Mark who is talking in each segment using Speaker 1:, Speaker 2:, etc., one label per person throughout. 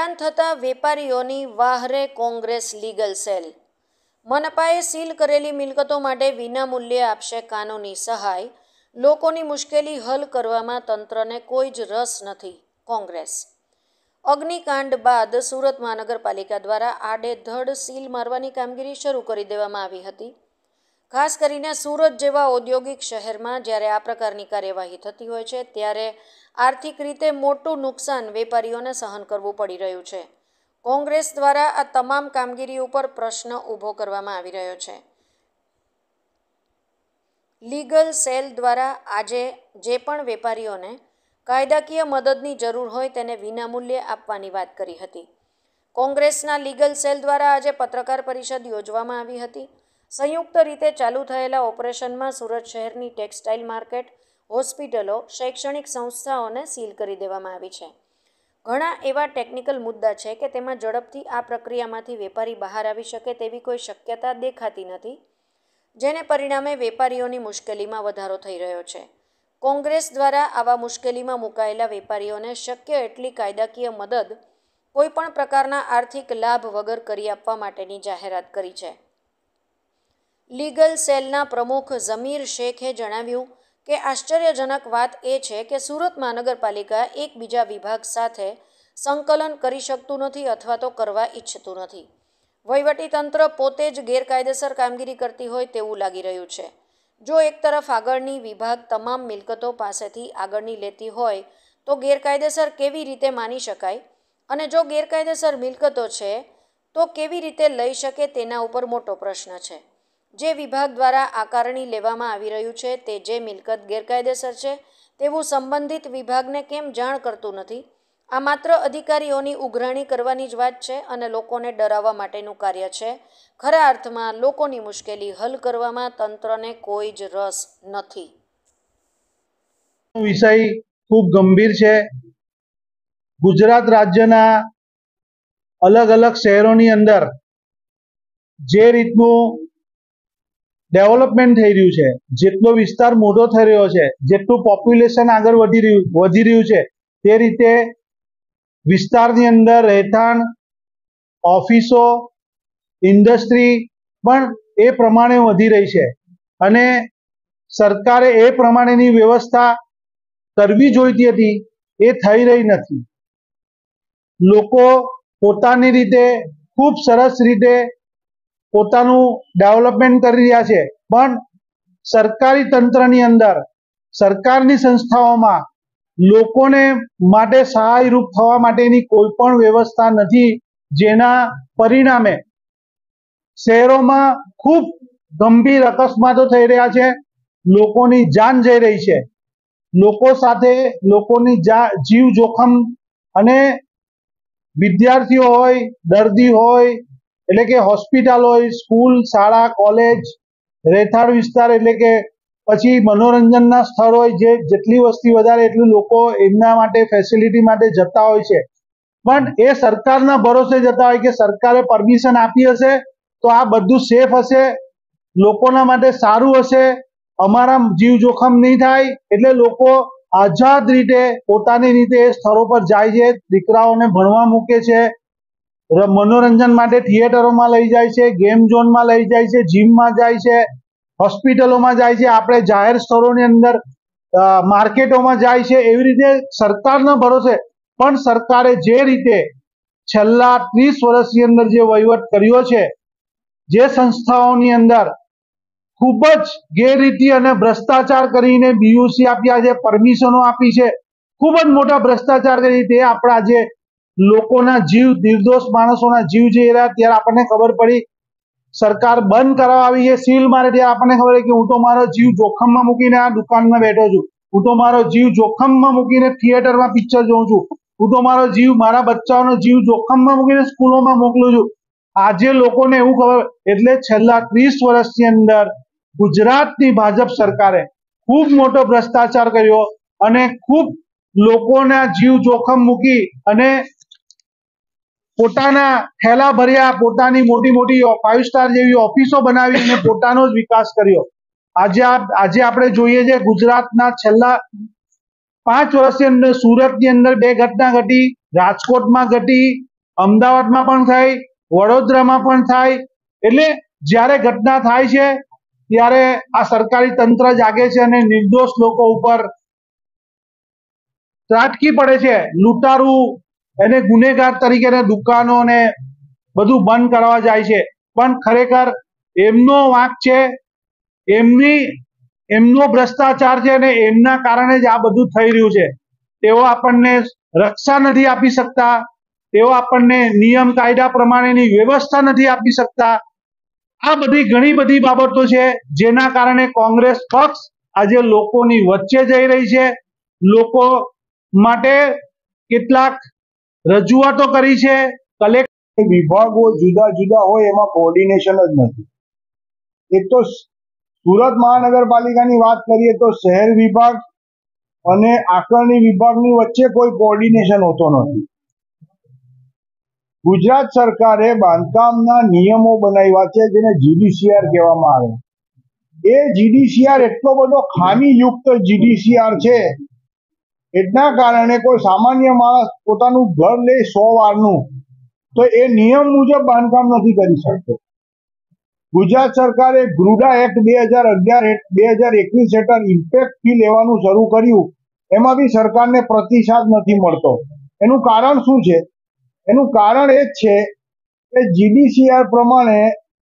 Speaker 1: હેરાન થતા વેપારીઓની વાહરે કોંગ્રેસ લીગલ સેલ। મનપાએ સીલ કરેલી મિલકતો માટે વિનામૂલ્યે આપશે કાનૂની સહાય। લોકોની મુશ્કેલી હલ કરવામાં તંત્રને કોઈ જ રસ નથી, કોંગ્રેસ। અગ્નિકાંડ બાદ સુરત મહાનગરપાલિકા દ્વારા આડેધડ સીલ મારવાની કામગીરી શરૂ કરી દેવામાં આવી હતી। ખાસ કરીને સુરત જેવા ઔદ્યોગિક શહેરમાં જ્યારે આ પ્રકારની કાર્યવાહી થતી હોય છે ત્યારે આર્થિક રીતે મોટું નુકસાન વેપારીઓને સહન કરવું પડી રહ્યું છે। કોંગ્રેસ દ્વારા આ તમામ કામગીરી ઉપર પ્રશ્ન ઊભો કરવામાં આવી રહ્યો છે। લીગલ સેલ દ્વારા આજે જે પણ વેપારીઓને કાયદાકીય મદદની જરૂર હોય તેને વિનામૂલ્યે આપવાની વાત કરી હતી। કોંગ્રેસના લીગલ સેલ દ્વારા આજે પત્રકાર પરિષદ યોજવામાં આવી હતી। સંયુક્ત રીતે ચાલુ થયેલા ઓપરેશનમાં સુરત શહેરની ટેક્સટાઇલ માર્કેટ, હોસ્પિટલો, શૈક્ષણિક સંસ્થાઓને સીલ કરી દેવામાં આવી છે। ઘણા એવા ટેકનિકલ મુદ્દા છે કે તેમાં ઝડપથી આ પ્રક્રિયામાંથી વેપારી બહાર આવી શકે તેવી કોઈ શક્યતા દેખાતી નથી, જેને પરિણામે વેપારીઓની મુશ્કેલીમાં વધારો થઈ રહ્યો છે। કોંગ્રેસ દ્વારા આવા મુશ્કેલીમાં મુકાયેલા વેપારીઓને શક્ય એટલી કાયદાકીય મદદ કોઈપણ પ્રકારના આર્થિક લાભ વગર કરી આપવા માટેની જાહેરાત કરી છે। લીગલ સેલના પ્રમુખ ઝમીર શેખે જણાવ્યું કે આશ્ચર્યજનક વાત એ છે કે સુરત મહાનગરપાલિકા એકબીજા વિભાગ સાથે સંકલન કરી શકતું નથી અથવા તો કરવા ઈચ્છતું નથી। વહીવટીતંત્ર પોતે જ ગેરકાયદેસર કામગીરી કરતી હોય તેવું લાગી રહ્યું છે। જો એક તરફ આગળની વિભાગ તમામ મિલકતો પાસેથી આગળની લેતી હોય તો ગેરકાયદેસર કેવી રીતે માની શકાય, અને જો ગેરકાયદેસર મિલકતો છે તો કેવી રીતે લઈ શકે તેના ઉપર મોટો પ્રશ્ન છે। જે વિભાગ દ્વારા આકારણી લેવામાં આવી રહ્યું છે તે જે મિલકત ગેરકાયદેસર છે તેવું સંબંધિત વિભાગને કેમ જાણ કરતું નથી? આ માત્ર અધિકારીઓની ઉઘરાણી કરવાની જ વાત છે અને લોકોને ડરાવવા માટેનું કાર્ય છે। ખરા અર્થમાં લોકોની મુશ્કેલી હલ કરવામાં તંત્રને કોઈ જ રસ નથી।
Speaker 2: વિષય ખૂબ ગંભીર છે। ગુજરાત રાજ્યના અલગ અલગ શહેરોની અંદર જે રીતનું ડેવલપમેન્ટ થઈ રહ્યું છે, જેટલો વિસ્તાર મોટો થઈ રહ્યો છે, જેટલું પોપ્યુલેશન આગળ વધી રહ્યું છે, તે રીતે વિસ્તારની અંદર રહેઠાણ, ઓફિસો, ઇન્ડસ્ટ્રી પણ એ પ્રમાણે વધી રહી છે અને સરકારે એ પ્રમાણેની વ્યવસ્થા કરવી જોઈતી હતી, એ થઈ રહી નથી। લોકો પોતાની રીતે ખૂબ સરસ રીતે પોતાનું ડેવલપમેન્ટ કરી રહ્યા છે, પણ સરકારી તંત્રની અંદર, સરકારની સંસ્થાઓમાં લોકોને માટે સહાયરૂપ થવા માટેની કોઈ પણ વ્યવસ્થા નથી, જેના પરિણામે શહેરોમાં ખૂબ ગંભીર અકસ્માતો થઈ રહ્યા છે, લોકોની જાન જઈ રહી છે, લોકો સાથે લોકોની જીવ જોખમ, અને વિદ્યાર્થીઓ હોય, દર્દી હોય, એટલે કે હોસ્પિટલ હોય, સ્કૂલ, શાળા, કોલેજ, રહેઠાણ વિસ્તાર એટલે કે પછી મનોરંજનના સ્થળ હોય, જે જેટલી વસ્તી વધારે એટલું લોકો એમના માટે ફેસિલિટી માટે જતા હોય છે, પણ એ સરકારના ભરોસે જતા હોય કે સરકારે પરમિશન આપી હશે તો આ બધું સેફ હશે, લોકોના માટે સારું હશે, અમારા જીવ જોખમ નહીં થાય, એટલે લોકો આઝાદ રીતે પોતાની રીતે એ સ્થળો પર જાય છે, દીકરાઓને ભણવા મૂકે છે, મનોરંજન માટે થિયેટરોમાં લઈ જાય છે, ગેમ ઝોનમાં લઈ જાય છે, જીમમાં જાય છે, હોસ્પિટલોમાં જાય છે, આપણે જાહેર સ્થળોની અંદર માર્કેટોમાં જાય છે, એવી રીતે સરકારના ભરોસે। પણ સરકારે જે રીતે છેલ્લા 30 વર્ષની અંદર જે વહીવટ કર્યો છે, જે સંસ્થાઓની અંદર ખૂબ જ ગેરરીતિ અને ભ્રષ્ટાચાર કરીને બીયુસી આપ્યા છે, પરમિશનો આપી છે, ખૂબ જ મોટા ભ્રષ્ટાચાર કરી, તે આપણા જે લોકોના જીવ, નિર્દોષ માણસોના જીવ જઈ રહ્યા, ત્યારે આપણને ખબર પડી, સરકાર બંધ કરાવવા આવી છે, સીલ મારે, ત્યારે આપણને ખબર પડી કે હું તો મારો જીવ જોખમમાં મૂકીને આ દુકાનમાં બેઠો છું, હું તો મારો જીવ જોખમમાં મૂકીને થિયેટરમાં પિક્ચર જોઉં છું, હું તો મારો જીવ, મારા બચ્ચાઓનો જીવ જોખમમાં મૂકીને સ્કૂલોમાં મોકલું છું। આજે લોકોને એવું ખબર, એટલે છેલ્લા 30 વર્ષની અંદર ગુજરાતની ભાજપ સરકારે ખૂબ મોટો ભ્રષ્ટાચાર કર્યો અને ખૂબ લોકોના જીવ જોખમ મૂકી અને પોતાના થેલા ભર્યા, પોતાની મોટી મોટી 5 સ્ટાર જેવી ઓફિસો બનાવી અને પોતાનો જ વિકાસ કર્યો। આજે આપણે જોઈએ છે, ગુજરાતના છેલ્લા 5 વર્ષની અંદર સુરતની અંદર 2 ઘટના ઘટી, રાજકોટમાં ઘટી, અમદાવાદમાં પણ થાય, વડોદરામાં પણ થાય. એટલે જ્યારે ઘટના થાય છે ત્યારે આ સરકારી તંત્ર જાગે છે અને નિર્દોષ લોકો ઉપર ત્રાટકી પડે છે. લૂંટારૂ એને ગુનેગાર તરીકે દુકાનો ને બધું બંધ કરવા જાય છે, પણ ખરેખર એમનો વાંક છે, એમનો ભ્રષ્ટાચાર છે અને એમના કારણે જ આ બધું થઈ રહ્યું છે. તેઓ આપણને રક્ષા નથી આપી શકતા, તેઓ આપણને નિયમ કાયદા પ્રમાણેની વ્યવસ્થા નથી આપી શકતા. આ બધી ઘણી બધી બાબતો છે જેના કારણે કોંગ્રેસ પક્ષ આજે લોકોની વચ્ચે જઈ રહી છે. લોકો માટે કેટલાક રજૂઆતો કરી છે. કલેક્ટર
Speaker 3: વિભાગો જુદા જુદા હોય એમાં કોઓર્ડિનેશન જ નથી. એક તો સુરત મહાનગરપાલિકાની વાત કરીએ તો શહેર વિભાગ અને આકારણી વિભાગની વચ્ચે કોઈ કોઓર્ડિનેશન હોતો નથી. ગુજરાત સરકારે બાંધકામના નિયમો બનાવ્યા છે જેને જીડીસીઆર કહેવામાં આવે. એ જીડીસીઆર એટલો બધો ખામીયુક્ત જીડીસીઆર છે, એટલા કારણે કોઈ સામાન્ય માણસ પોતાનું ઘર લે 100 વારનું તો એ નિયમ મુજબ બાંધકામ નથી કરી શકતો. ગુજરાત સરકારે ગ્રુડા એક્ટ 2021 હેઠળ ઇમ્પેક્ટ ફી લેવાનું શરૂ કર્યું, એમાં બી સરકારને પ્રતિસાદ નથી મળતો. એનું કારણ શું છે? એનું કારણ એ જ છે કે જીડીસીઆર પ્રમાણે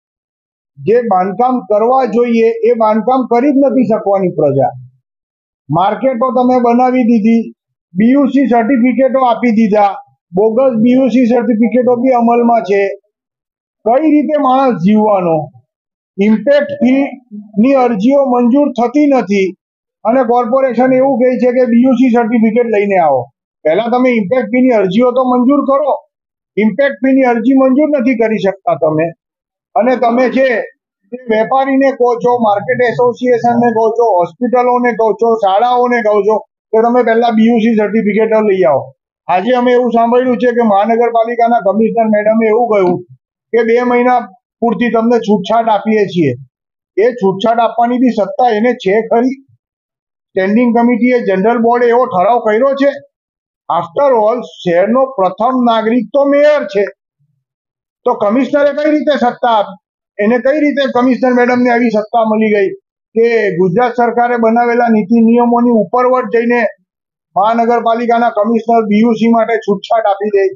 Speaker 3: જે બાંધકામ કરવા જોઈએ એ બાંધકામ કરી જ નથી શકવાની પ્રજા. માર્કેટો તમે બનાવી દીધી, બીયુસી સર્ટિફિકેટો આપી દીધા, બોગસ બીયુસી સર્ટિફિકેટો બી અમલમાં છે. કઈ રીતે માણસ જીવવાનો? ઇમ્પેક્ટ ફી ની અરજીઓ મંજૂર થતી નથી અને કોર્પોરેશન એવું કહે છે કે બીયુસી સર્ટિફિકેટ લઈને આવો. પહેલા તમે ઇમ્પેક્ટ ફી ની અરજીઓ તો મંજૂર કરો. ઇમ્પેક્ટ ફી ની અરજી મંજૂર નથી કરી શકતા તમે, અને તમે જે વેપારીને કહો છો, માર્કેટ એસોસિએશનને કહો છો, હોસ્પિટલોને કહો છો, શાળાઓને કહો છો કે તમે પહેલા બીયુસી સર્ટિફિકેટ લઈ આવો. આજે અમે એવું સાંભળ્યું છે કે મહાનગરપાલિકાના કમિશનર મેડમે એવું કહ્યું કે 2 મહિના પૂરતી તમને છૂટછાટ આપીએ છીએ. એ છૂટછાટ આપવાની બી સત્તા એને છે ખરી? સ્ટેન્ડિંગ કમિટીએ, જનરલ બોર્ડે એવો ઠરાવ કર્યો છે? આફ્ટર ઓલ શહેરનો પ્રથમ નાગરિક તો મેયર છે, તો કમિશનરે કઈ રીતે સત્તા આપી? એને કઈ રીતે કમિશનર મેડમને આવી સત્તા મળી ગઈ કે ગુજરાત સરકારે બનાવેલા નીતિ નિયમોની ઉપરવટ જઈને મહાનગરપાલિકાના કમિશનર બીયુસી માટે છૂટછાટ આપી દે?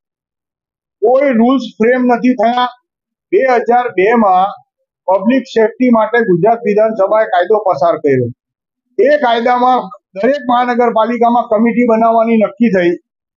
Speaker 3: કોઈ રૂલ્સ ફ્રેમ નથી થયા. 2002માં પબ્લિક સેફટી માટે ગુજરાત વિધાનસભાએ કાયદો પસાર કર્યો. એ કાયદામાં દરેક મહાનગરપાલિકામાં કમિટી બનાવવાની નક્કી થઈ.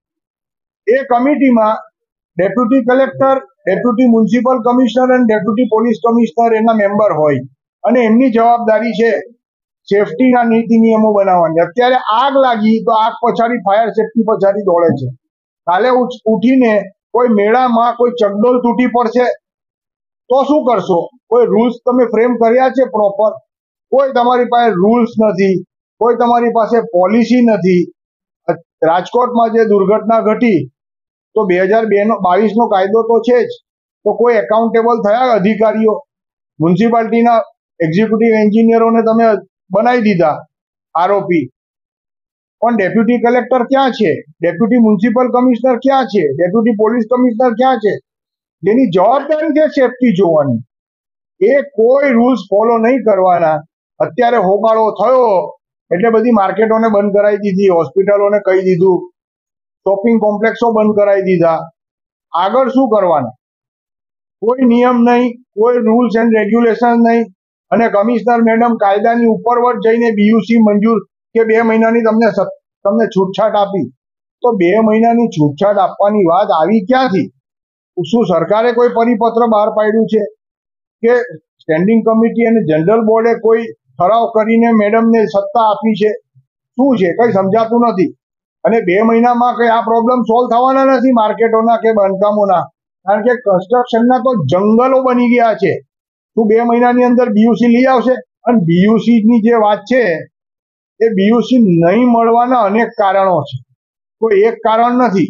Speaker 3: એ કમિટીમાં deputy collector, deputy municipal commissioner અને ડેપ્યુટી પોલીસ કમિશનર એના મેમ્બર હોય અને એમની જવાબદારી છે સેફટીના નીતિ નિયમો બનાવવાની. અત્યારે આગ લાગી તો આગ પછાડી ફાયર સેફટી પછાડી દોડે છે. કાલે ઉઠીને કોઈ મેળામાં કોઈ ચકડોલ તૂટી પડશે તો શું કરશો? કોઈ રૂલ્સ તમે ફ્રેમ કર્યા છે પ્રોપર? કોઈ તમારી પાસે રૂલ્સ નથી, કોઈ તમારી પાસે પોલિસી નથી. રાજકોટમાં જે દુર્ઘટના ઘટી તો 2022નો કાયદો તો છે જ, તો કોઈ એકાઉન્ટેબલ થયા અધિકારીઓ? મ્યુનિસિપાલિટીના એક્ઝિક્યુટિવ એન્જિનિયરોને તમે બનાવી દીધા આરોપી, પણ ડેપ્યુટી કલેક્ટર ક્યાં છે? ડેપ્યુટી મ્યુનિસિપલ કમિશનર ક્યાં છે? ડેપ્યુટી પોલીસ કમિશનર ક્યાં છે? જેની જવાબદારી છે સેફટી જોવાની, એ કોઈ રૂલ્સ ફોલો નહીં કરવાના. અત્યારે હોબાળો થયો એટલે બધી માર્કેટોને બંધ કરાવી દીધી, હોસ્પિટલોને કહી દીધું, શોપિંગ કોમ્પ્લેક્સો બંધ કરાવી દીધા. આગળ શું કરવાના? કોઈ નિયમ નહીં, કોઈ રૂલ્સ એન્ડ રેગ્યુલેશન નહીં, અને કમિશનર મેડમ કાયદાની ઉપરવટ જઈને બીયુસી મંજૂર કે 2 મહિનાની તમને છૂટછાટ આપી. તો 2 મહિનાની છૂટછાટ આપવાની વાત આવી ક્યાંથી? શું સરકારે કોઈ પરિપત્ર બહાર પાડ્યું છે કે સ્ટેન્ડિંગ કમિટી અને જનરલ બોર્ડે કોઈ ઠરાવ કરીને મેડમને સત્તા આપી છે? શું છે? કઈ સમજાતું નથી. અને 2 મહિનામાં કઈ આ પ્રોબ્લેમ સોલ્વ થવાના નથી માર્કેટોના કે બાંધકામોના, કારણ કે કન્સ્ટ્રક્શનના તો જંગલો બની ગયા છે. તું 2 મહિનાની અંદર બીયુસી લઈ આવશે? અને બીયુસી ની જે વાત છે એ બીયુસી નહીં મળવાના અનેક કારણો છે, કોઈ એક કારણ નથી.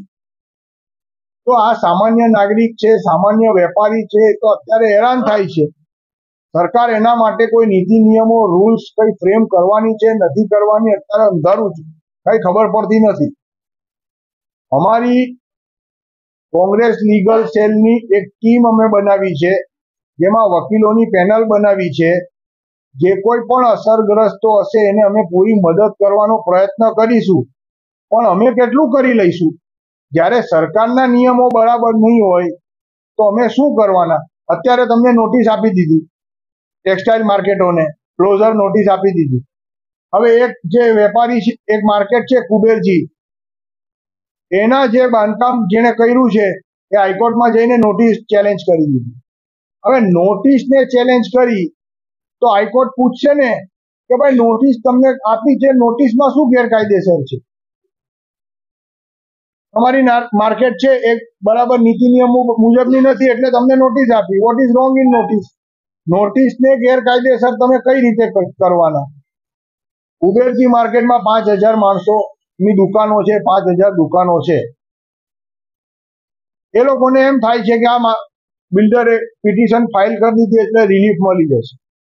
Speaker 3: તો આ સામાન્ય નાગરિક છે, સામાન્ય વેપારી છે, તો અત્યારે હેરાન થાય છે. સરકાર એના માટે કોઈ નીતિ નિયમો, રૂલ્સ કઈ ફ્રેમ કરવાની છે, નથી કરવાની, અત્યારે અંધારું છે, કઈ ખબર પડતી નથી. અમારી કોંગ્રેસ લીગલ સેલની એક ટીમ અમે બનાવી છે, જેમાં વકીલોની પેનલ બનાવી છે. જે કોઈ પણ અસરગ્રસ્તો હશે એને અમે પૂરી મદદ કરવાનો પ્રયત્ન કરીશું. પણ અમે કેટલું કરી લઈશું? જ્યારે સરકારના નિયમો બરાબર નહીં હોય તો અમે શું કરવાના? અત્યારે તમને નોટિસ આપી દીધી ટેક્સટાઇલ માર્કેટોને, ક્લોઝર નોટિસ આપી દીધી. હવે એક જે વેપારી છે, એક માર્કેટ છે કુબેરજી, એના જે બાંધકામ જેણે કર્યું છે એ હાઈકોર્ટમાં જઈને નોટિસ ચેલેન્જ કરી દીધી. હવે નોટિસને ચેલેન્જ કરી તો હાઈકોર્ટ પૂછશે ને કે ભાઈ નોટિસ તમને આપી છે, નોટિસમાં શું ગેરકાયદેસર છે? તમારી માર્કેટ છે એક બરાબર નીતિ નિયમો મુજબની નથી એટલે તમને નોટિસ આપી. What is wrong in notice? નોટિસને ગેરકાયદેસર તમે કઈ રીતે કરવાના? ઉબેરજી માર્કેટમાં 5000 માણસોની દુકાનો છે, 5000 દુકાનો છે. એ લોકોને એમ થાય છે કે આ બિલ્ડરે પિટિશન ફાઇલ કરી દીધી એટલે રિલીફ મળી જશે.